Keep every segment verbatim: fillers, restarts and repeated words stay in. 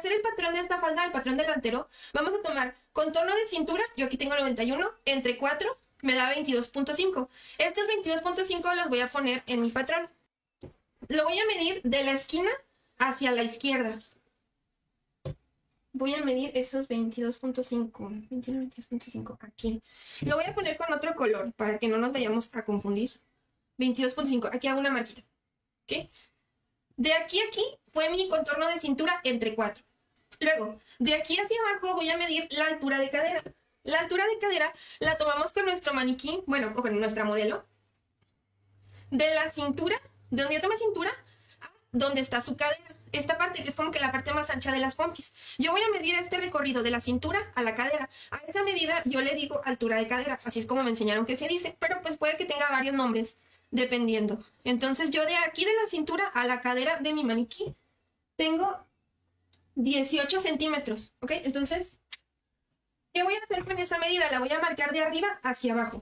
hacer el patrón de esta falda, el patrón delantero, vamos a tomar contorno de cintura, yo aquí tengo noventa y uno, entre cuatro, me da veintidós punto cinco. Estos veintidós punto cinco los voy a poner en mi patrón. Lo voy a medir de la esquina hacia la izquierda. Voy a medir esos veintidós punto cinco, veintiuno, veintidós punto cinco, aquí. Lo voy a poner con otro color para que no nos vayamos a confundir. veintidós punto cinco, aquí hago una marquita, ¿ok? De aquí a aquí fue mi contorno de cintura entre cuatro. Luego, de aquí hacia abajo voy a medir la altura de cadera. La altura de cadera la tomamos con nuestro maniquí, bueno, o con nuestra modelo. De la cintura, de donde yo tomé cintura, a donde está su cadera. Esta parte que es como que la parte más ancha de las pompis. Yo voy a medir este recorrido de la cintura a la cadera. A esa medida yo le digo altura de cadera. Así es como me enseñaron que se dice, pero pues puede que tenga varios nombres, dependiendo. Entonces yo de aquí de la cintura a la cadera de mi maniquí tengo dieciocho centímetros, ¿ok? Entonces, ¿qué voy a hacer con esa medida? La voy a marcar de arriba hacia abajo.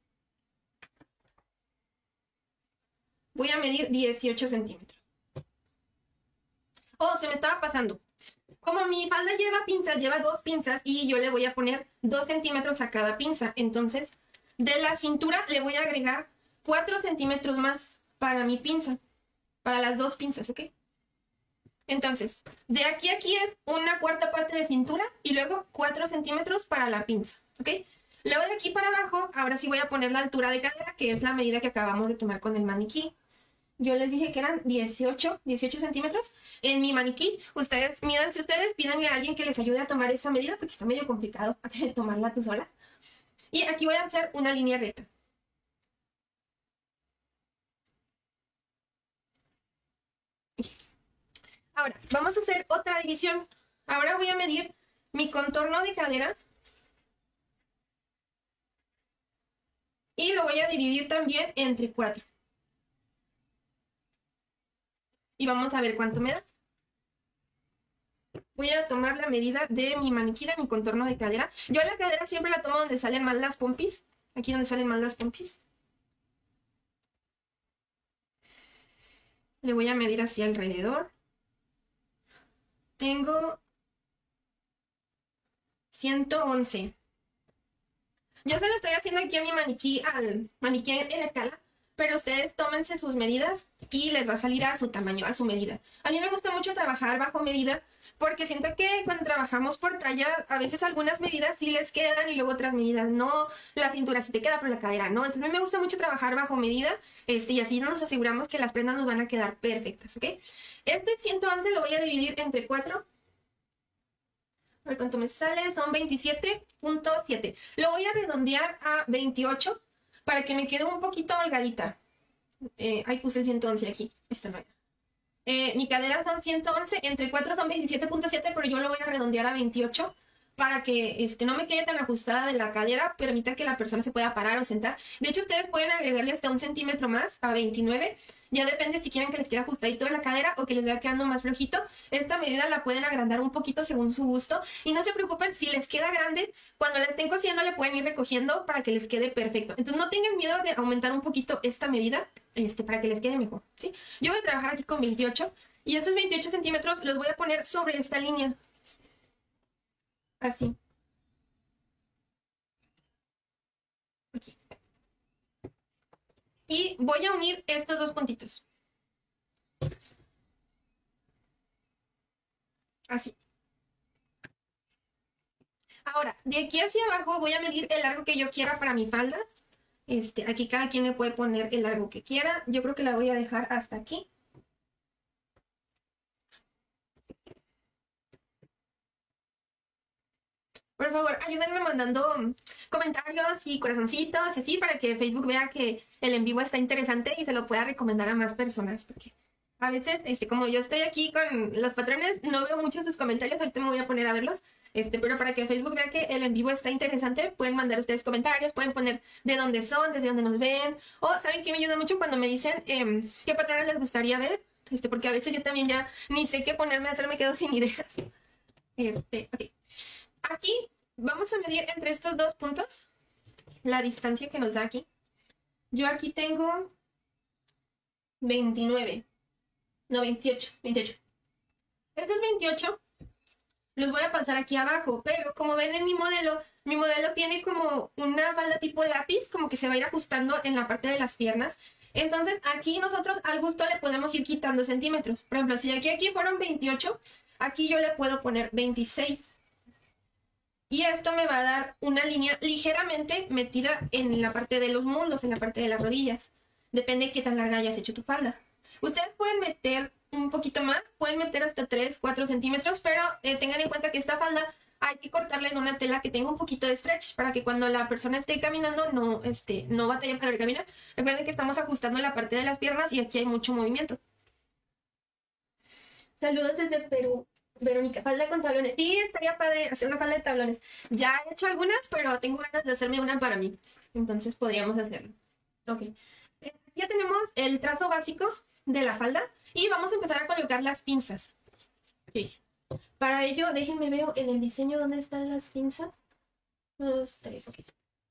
Voy a medir dieciocho centímetros. Oh, se me estaba pasando. Como mi falda lleva pinzas, lleva dos pinzas y yo le voy a poner dos centímetros a cada pinza. Entonces, de la cintura le voy a agregar cuatro centímetros más para mi pinza. Para las dos pinzas, ¿ok? Entonces, de aquí a aquí es una cuarta parte de cintura y luego cuatro centímetros para la pinza, ¿ok? Luego de aquí para abajo, ahora sí voy a poner la altura de cadera, que es la medida que acabamos de tomar con el maniquí. Yo les dije que eran dieciocho, dieciocho centímetros en mi maniquí. Ustedes midan, si ustedes pídanle a alguien que les ayude a tomar esa medida, porque está medio complicado tomarla tú sola. Y aquí voy a hacer una línea recta. Ahora, vamos a hacer otra división. Ahora voy a medir mi contorno de cadera. Y lo voy a dividir también entre cuatro. Y vamos a ver cuánto me da. Voy a tomar la medida de mi maniquí, de mi contorno de cadera. Yo la cadera siempre la tomo donde salen más las pompis. Aquí donde salen más las pompis. Le voy a medir hacia alrededor. Tengo ciento once. Yo se lo estoy haciendo aquí a mi maniquí, al maniquí en escala. Pero ustedes tómense sus medidas y les va a salir a su tamaño, a su medida. A mí me gusta mucho trabajar bajo medida porque siento que cuando trabajamos por talla, a veces algunas medidas sí les quedan y luego otras medidas no. La cintura sí te queda, pero la cadera no. Entonces a mí me gusta mucho trabajar bajo medida este, y así nos aseguramos que las prendas nos van a quedar perfectas, ¿ok? Este ciento once lo voy a dividir entre cuatro. A ver cuánto me sale, son veintisiete punto siete. Lo voy a redondear a veintiocho. Para que me quede un poquito holgadita. Eh, ahí puse el ciento once aquí. Esto no era. Eh, mi cadera son ciento once. Entre cuatro son veintisiete punto siete. Pero yo lo voy a redondear a veintiocho. Para que este, no me quede tan ajustada de la cadera. Permita que la persona se pueda parar o sentar. De hecho, ustedes pueden agregarle hasta un centímetro más. A veintinueve. Ya depende si quieren que les quede ajustadito de la cadera. O que les vaya quedando más flojito. Esta medida la pueden agrandar un poquito según su gusto. Y no se preocupen si les queda grande. Cuando la estén cosiendo le pueden ir recogiendo. Para que les quede perfecto. Entonces no tengan miedo de aumentar un poquito esta medida. Este, para que les quede mejor, ¿sí? Yo voy a trabajar aquí con veintiocho. Y esos veintiocho centímetros los voy a poner sobre esta línea. Así. Aquí. Y voy a unir estos dos puntitos. Así. Ahora, de aquí hacia abajo voy a medir el largo que yo quiera para mi falda. Este, aquí cada quien le puede poner el largo que quiera. Yo creo que la voy a dejar hasta aquí. Por favor, ayúdenme mandando comentarios y corazoncitos y así para que Facebook vea que el en vivo está interesante y se lo pueda recomendar a más personas. Porque a veces, este, como yo estoy aquí con los patrones, no veo muchos sus comentarios. Ahorita me voy a poner a verlos. Este, pero para que Facebook vea que el en vivo está interesante, pueden mandar ustedes comentarios, pueden poner de dónde son, desde dónde nos ven. O, ¿saben qué me ayuda mucho cuando me dicen eh, qué patrones les gustaría ver? Este, porque a veces yo también ya ni sé qué ponerme a hacer, me quedo sin ideas. Este, ok. Aquí vamos a medir entre estos dos puntos la distancia que nos da aquí. Yo aquí tengo veintinueve. No, veintiocho. veintiocho. Estos veintiocho los voy a pasar aquí abajo, pero como ven en mi modelo, mi modelo tiene como una falda tipo lápiz, como que se va a ir ajustando en la parte de las piernas. Entonces aquí nosotros al gusto le podemos ir quitando centímetros. Por ejemplo, si aquí, aquí fueron veintiocho, aquí yo le puedo poner veintiséis. Y esto me va a dar una línea ligeramente metida en la parte de los muslos, en la parte de las rodillas. Depende de qué tan larga hayas hecho tu falda. Ustedes pueden meter un poquito más, pueden meter hasta tres, cuatro centímetros, pero eh, tengan en cuenta que esta falda hay que cortarla en una tela que tenga un poquito de stretch para que cuando la persona esté caminando no, este, no batalle para caminar. Recuerden que estamos ajustando la parte de las piernas y aquí hay mucho movimiento. Saludos desde Perú. Verónica, falda con tablones. Sí, estaría padre hacer una falda de tablones. Ya he hecho algunas, pero tengo ganas de hacerme una para mí. Entonces podríamos hacerlo. Ok. Eh, ya tenemos el trazo básico de la falda y vamos a empezar a colocar las pinzas. Okay. Para ello, déjenme ver en el diseño dónde están las pinzas. Dos, tres, ok.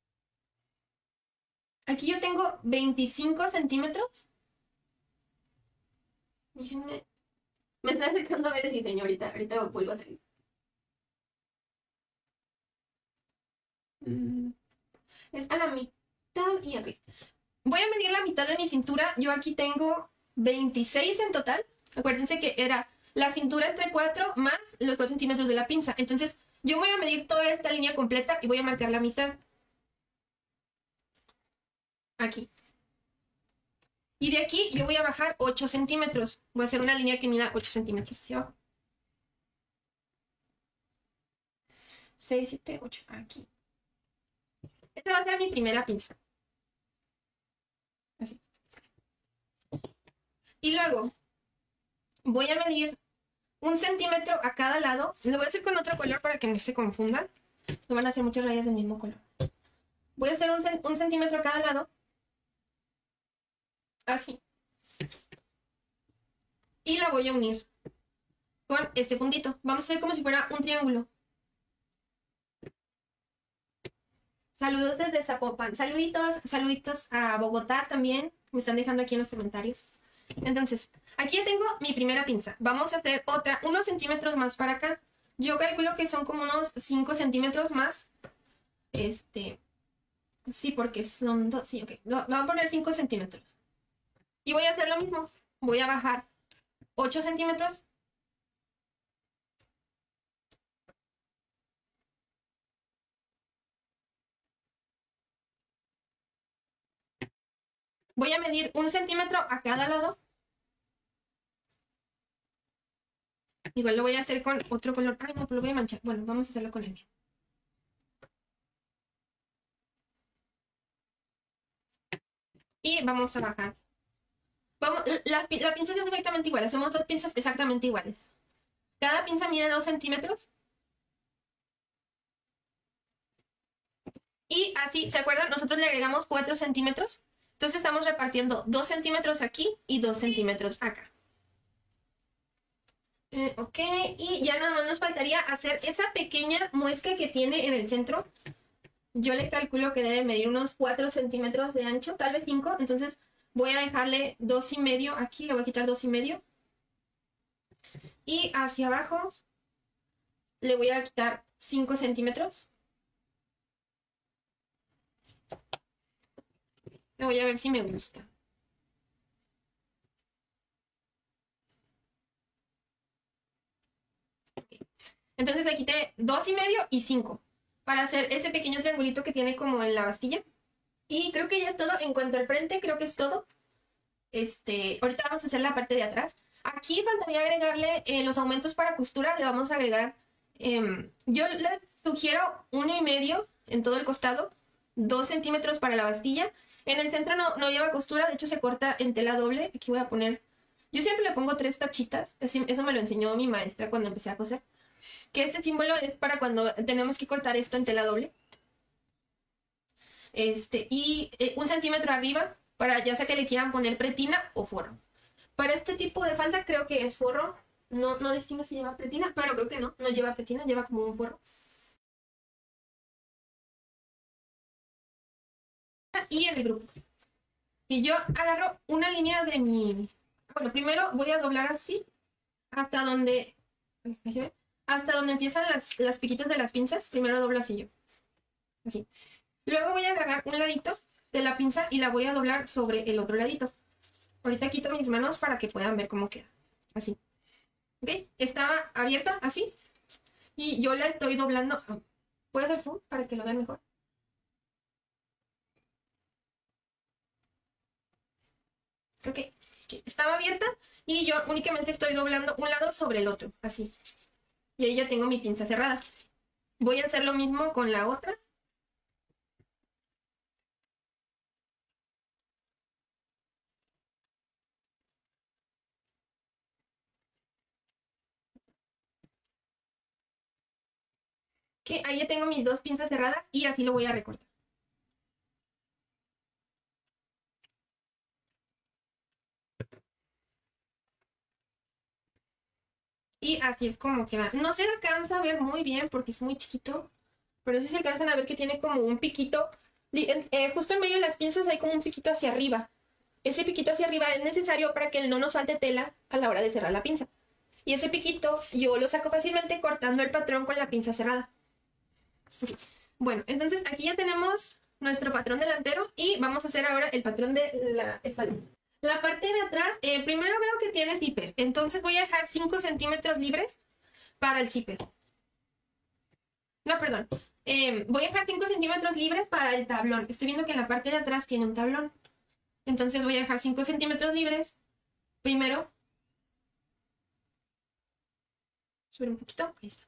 Aquí yo tengo veinticinco centímetros. Déjenme. Me estoy acercando a ver el diseño ahorita. Ahorita vuelvo a salir. Mm. Es a la mitad y ok. Voy a medir la mitad de mi cintura. Yo aquí tengo veintiséis en total. Acuérdense que era la cintura entre cuatro más los cuatro centímetros de la pinza. Entonces, yo voy a medir toda esta línea completa y voy a marcar la mitad. Aquí. Y de aquí yo voy a bajar ocho centímetros. Voy a hacer una línea que mida ocho centímetros hacia abajo. seis, siete, ocho. Aquí. Esta va a ser mi primera pinza. Así. Y luego voy a medir un centímetro a cada lado. Lo voy a hacer con otro color para que no se confundan. No van a hacer muchas rayas del mismo color. Voy a hacer un, un centímetro a cada lado. Así. Y la voy a unir con este puntito. Vamos a hacer como si fuera un triángulo. Saludos desde Zapopan. Saluditos, saluditos a Bogotá también. Me están dejando aquí en los comentarios. Entonces, aquí ya tengo mi primera pinza. Vamos a hacer otra, unos centímetros más para acá. Yo calculo que son como unos cinco centímetros más. Este, sí, porque son dos, sí, ok. Lo, lo voy a poner cinco centímetros. Y voy a hacer lo mismo. Voy a bajar ocho centímetros. Voy a medir un centímetro a cada lado. Igual lo voy a hacer con otro color. Ay, no, pues lo voy a manchar. Bueno, vamos a hacerlo con el mío. Y vamos a bajar. Vamos, la, la pinza es exactamente igual. Hacemos dos pinzas exactamente iguales. Cada pinza mide dos centímetros. Y así, ¿se acuerdan? Nosotros le agregamos cuatro centímetros. Entonces estamos repartiendo dos centímetros aquí y dos centímetros acá. Eh, ok, y ya nada más nos faltaría hacer esa pequeña muesca que tiene en el centro. Yo le calculo que debe medir unos cuatro centímetros de ancho, tal vez cinco. Entonces voy a dejarle dos y medio aquí, le voy a quitar dos y medio. Y hacia abajo le voy a quitar cinco centímetros. Voy a ver si me gusta. Entonces le quité dos y medio y cinco para hacer ese pequeño triangulito que tiene como en la bastilla. Y creo que ya es todo. En cuanto al frente, creo que es todo. Este, ahorita vamos a hacer la parte de atrás. Aquí faltaría agregarle eh, los aumentos para costura. Le vamos a agregar, eh, yo les sugiero uno y medio en todo el costado, dos centímetros para la bastilla. En el centro no, no lleva costura, de hecho se corta en tela doble. Aquí voy a poner, yo siempre le pongo tres tachitas. Eso me lo enseñó mi maestra cuando empecé a coser. Que este símbolo es para cuando tenemos que cortar esto en tela doble. Este, y eh, un centímetro arriba para ya sea que le quieran poner pretina o forro. Para este tipo de falda creo que es forro. No, no distingo si lleva pretina, pero creo que no. No lleva pretina, lleva como un forro. Y el grupo. Y yo agarro una línea de mi... Bueno, primero voy a doblar así hasta donde... hasta donde empiezan las, las piquitas de las pinzas. Primero doblo así yo. Así. Luego voy a agarrar un ladito de la pinza y la voy a doblar sobre el otro ladito. Ahorita quito mis manos para que puedan ver cómo queda. Así. ¿Ok? Estaba abierta así. Y yo la estoy doblando. ¿Puedo hacer zoom para que lo vean mejor? Ok. Estaba abierta y yo únicamente estoy doblando un lado sobre el otro. Así. Y ahí ya tengo mi pinza cerrada. Voy a hacer lo mismo con la otra. Que ahí ya tengo mis dos pinzas cerradas y así lo voy a recortar. Y así es como queda. No se alcanza a ver muy bien porque es muy chiquito, pero sí se alcanzan a ver que tiene como un piquito. Eh, justo en medio de las pinzas hay como un piquito hacia arriba. Ese piquito hacia arriba es necesario para que no nos falte tela a la hora de cerrar la pinza. Y ese piquito yo lo saco fácilmente cortando el patrón con la pinza cerrada. Okay. Bueno, entonces aquí ya tenemos nuestro patrón delantero y vamos a hacer ahora el patrón de la espalda. La parte de atrás, eh, primero veo que tiene zipper, entonces voy a dejar cinco centímetros libres para el zipper. No, perdón. Eh, voy a dejar cinco centímetros libres para el tablón. Estoy viendo que en la parte de atrás tiene un tablón. Entonces voy a dejar cinco centímetros libres. Primero. Subir un poquito. Ahí está.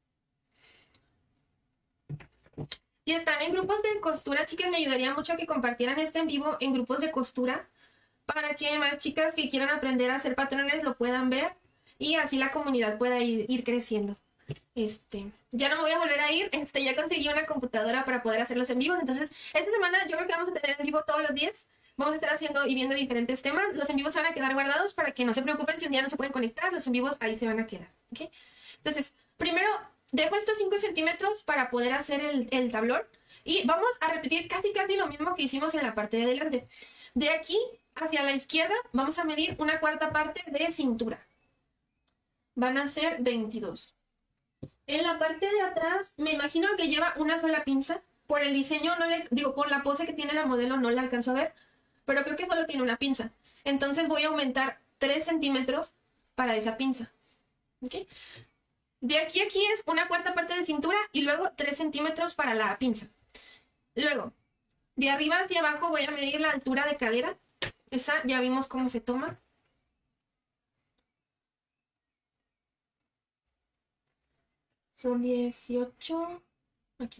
Si están en grupos de costura, chicas, me ayudaría mucho que compartieran este en vivo en grupos de costura para que más chicas que quieran aprender a hacer patrones lo puedan ver y así la comunidad pueda ir, ir creciendo. Este, ya no me voy a volver a ir, este, ya conseguí una computadora para poder hacerlos en vivo, entonces esta semana yo creo que vamos a tener en vivo todos los días, vamos a estar haciendo y viendo diferentes temas, los en vivos se van a quedar guardados para que no se preocupen si un día no se pueden conectar, los en vivos ahí se van a quedar, ¿ok? Entonces, primero dejo estos cinco centímetros para poder hacer el, el tablón y vamos a repetir casi casi lo mismo que hicimos en la parte de adelante. De aquí hacia la izquierda vamos a medir una cuarta parte de cintura, van a ser veintidós. En la parte de atrás, me imagino que lleva una sola pinza. Por el diseño, no le, digo, por la pose que tiene la modelo no la alcanzo a ver, pero creo que solo tiene una pinza. Entonces voy a aumentar tres centímetros para esa pinza. ¿Okay? De aquí a aquí es una cuarta parte de cintura y luego tres centímetros para la pinza. Luego, de arriba hacia abajo voy a medir la altura de cadera. Esa ya vimos cómo se toma. Son dieciocho. Aquí.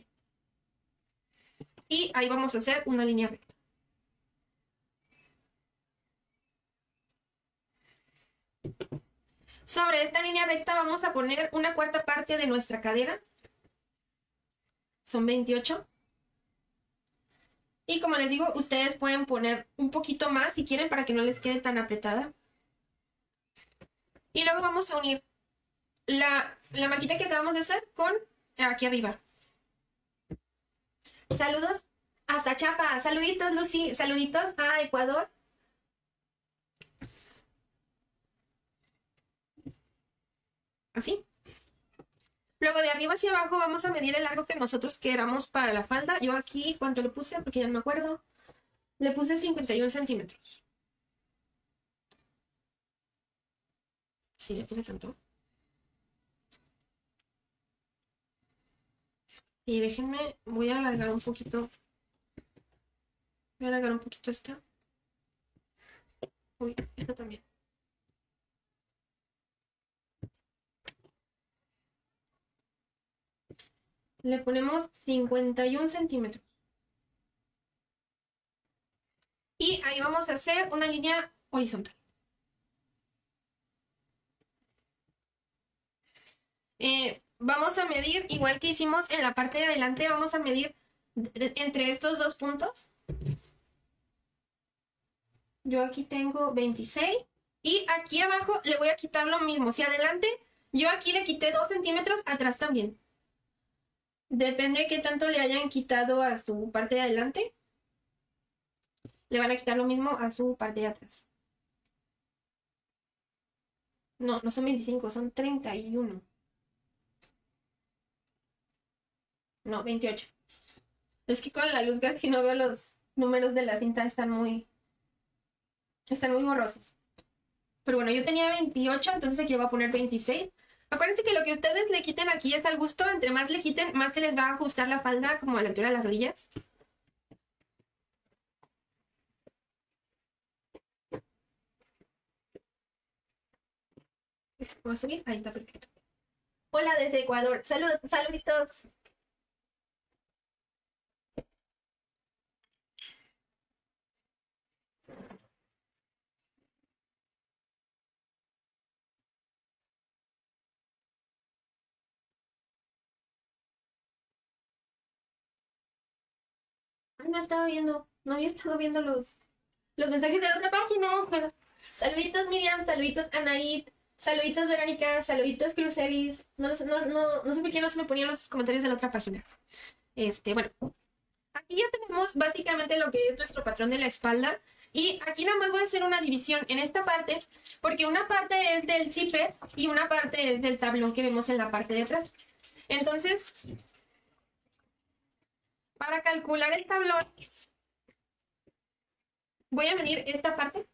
Y ahí vamos a hacer una línea recta. Sobre esta línea recta vamos a poner una cuarta parte de nuestra cadera. Son veintiocho. Y como les digo, ustedes pueden poner un poquito más si quieren para que no les quede tan apretada. Y luego vamos a unir la, la marquita que acabamos de hacer con aquí arriba. Saludos hasta Chiapas. Saluditos, Lucy. Saluditos a Ecuador. Así. Luego de arriba hacia abajo vamos a medir el largo que nosotros queramos para la falda. Yo aquí, ¿cuánto le puse? Porque ya no me acuerdo. Le puse cincuenta y uno centímetros. Sí, le puse tanto. Y déjenme, voy a alargar un poquito. Voy a alargar un poquito esta. Uy, esta también. Le ponemos cincuenta y uno centímetros. Y ahí vamos a hacer una línea horizontal. Eh, vamos a medir, igual que hicimos en la parte de adelante, vamos a medir entre estos dos puntos. Yo aquí tengo veintiséis. Y aquí abajo le voy a quitar lo mismo. Si adelante, yo aquí le quité dos centímetros, atrás también. Depende de qué tanto le hayan quitado a su parte de adelante. Le van a quitar lo mismo a su parte de atrás. No, no son veinticinco, son treinta y uno. No, veintiocho. Es que con la luz casi no veo los números de la cinta, están muy, están muy borrosos. Pero bueno, yo tenía veintiocho, entonces aquí voy a poner veintiséis. Acuérdense que lo que ustedes le quiten aquí es al gusto. Entre más le quiten, más se les va a ajustar la falda como a la altura de las rodillas. ¿Puedo subir? Ahí está, perfecto. Hola desde Ecuador. Saludos, saluditos. Ay, no estaba viendo, no había estado viendo los, los mensajes de otra página. Saluditos Miriam, saluditos Anaid, saluditos Verónica, saluditos Crucelis. No, no, no, no sé por qué no se me ponían los comentarios de la otra página. Este, bueno. Aquí ya tenemos básicamente lo que es nuestro patrón de la espalda. Y aquí nada más voy a hacer una división en esta parte, porque una parte es del zipper y una parte es del tablón que vemos en la parte de atrás. Entonces, para calcular el tablón, voy a medir esta parte.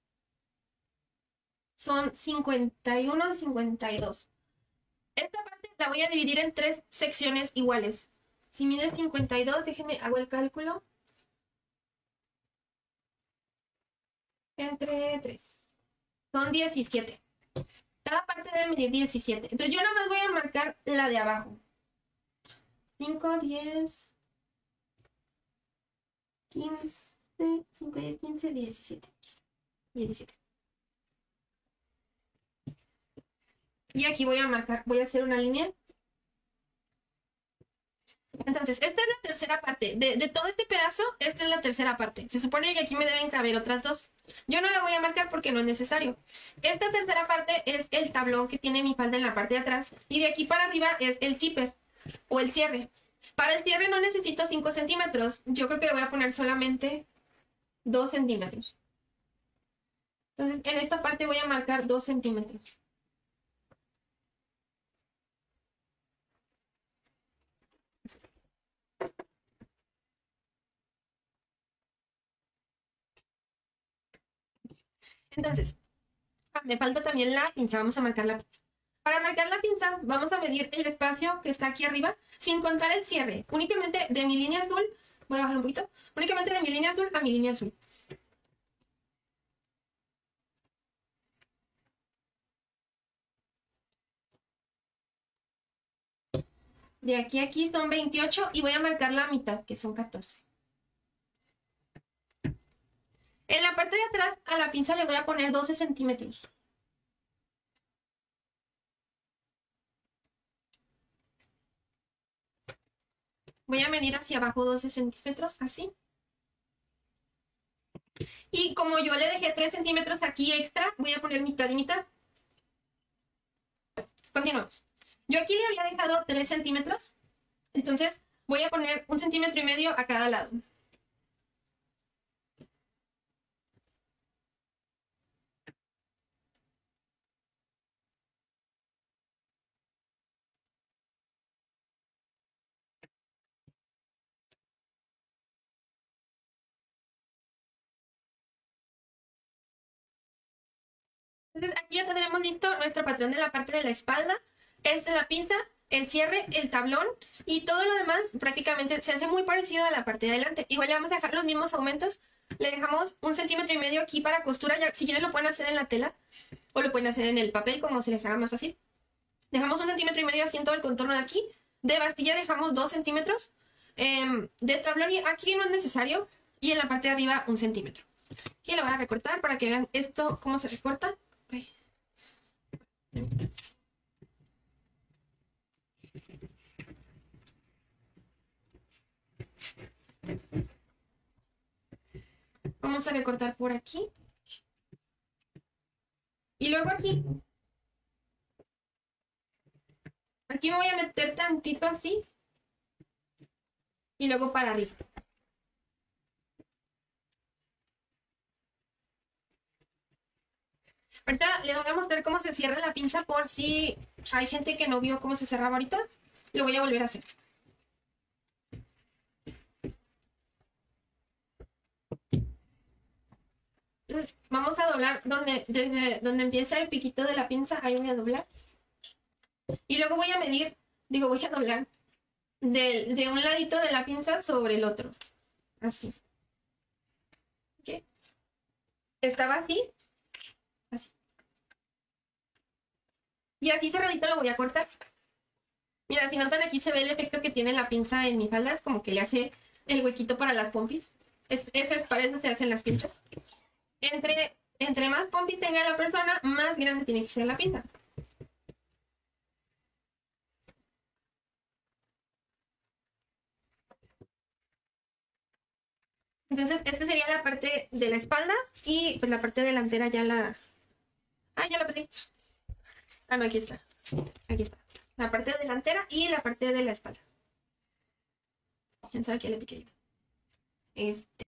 Son cincuenta y uno, cincuenta y dos. Esta parte la voy a dividir en tres secciones iguales. Si mide cincuenta y dos, déjenme, hago el cálculo. Entre tres. Son diecisiete. Cada parte debe medir diecisiete. Entonces yo nada más voy a marcar la de abajo. cinco, diez, quince, cinco, diez, quince, diecisiete. diecisiete. Y aquí voy a marcar, voy a hacer una línea. Entonces, esta es la tercera parte. De, de todo este pedazo, esta es la tercera parte. Se supone que aquí me deben caber otras dos. Yo no la voy a marcar porque no es necesario. Esta tercera parte es el tablón que tiene mi falda en la parte de atrás. Y de aquí para arriba es el zipper o el cierre. Para el cierre no necesito cinco centímetros. Yo creo que le voy a poner solamente dos centímetros. Entonces, en esta parte voy a marcar dos centímetros. Entonces, me falta también la pinza. Vamos a marcar la pinza. Para marcar la pinza, vamos a medir el espacio que está aquí arriba, sin contar el cierre. Únicamente de mi línea azul, voy a bajar un poquito, únicamente de mi línea azul a mi línea azul. De aquí a aquí son veintiocho y voy a marcar la mitad, que son catorce. En la parte de atrás a la pinza le voy a poner doce centímetros. Voy a medir hacia abajo doce centímetros, así. Y como yo le dejé tres centímetros aquí extra, voy a poner mitad y mitad. Continuamos. Yo aquí le había dejado tres centímetros, entonces voy a poner un centímetro y medio a cada lado. Entonces aquí ya tenemos listo nuestro patrón de la parte de la espalda. Esta es la pinza, el cierre, el tablón y todo lo demás prácticamente se hace muy parecido a la parte de adelante. Igual le vamos a dejar los mismos aumentos. Le dejamos un centímetro y medio aquí para costura. Ya, si quieren lo pueden hacer en la tela o lo pueden hacer en el papel como se les haga más fácil. Dejamos un centímetro y medio así en todo el contorno de aquí. De bastilla dejamos dos centímetros. Eh, de tablón y aquí no es necesario. Y en la parte de arriba un centímetro. Aquí la voy a recortar para que vean esto cómo se recorta. Ay. Vamos a recortar por aquí. Y luego aquí. Aquí me voy a meter tantito así. Y luego para arriba. Ahorita les voy a mostrar cómo se cierra la pinza por si hay gente que no vio cómo se cerraba ahorita. Lo voy a volver a hacer. vamos a doblar donde, desde donde empieza el piquito de la pinza, ahí voy a doblar. Y luego voy a medir, digo, voy a doblar de, de un ladito de la pinza sobre el otro. Así. ¿Ok? Estaba así. Así. Y así cerradito lo voy a cortar. Mira, si notan aquí se ve el efecto que tiene la pinza en mi falda. Es como que le hace el huequito para las pompis. Es, es, para eso se hacen las pinzas. Entre, entre más pompis tenga la persona, más grande tiene que ser la pinza. Entonces, esta sería la parte de la espalda y pues la parte delantera ya la... Ah, ya la perdí. Ah, no, aquí está. Aquí está. La parte delantera y la parte de la espalda. ¿Quién sabe qué le piqué yo? Este...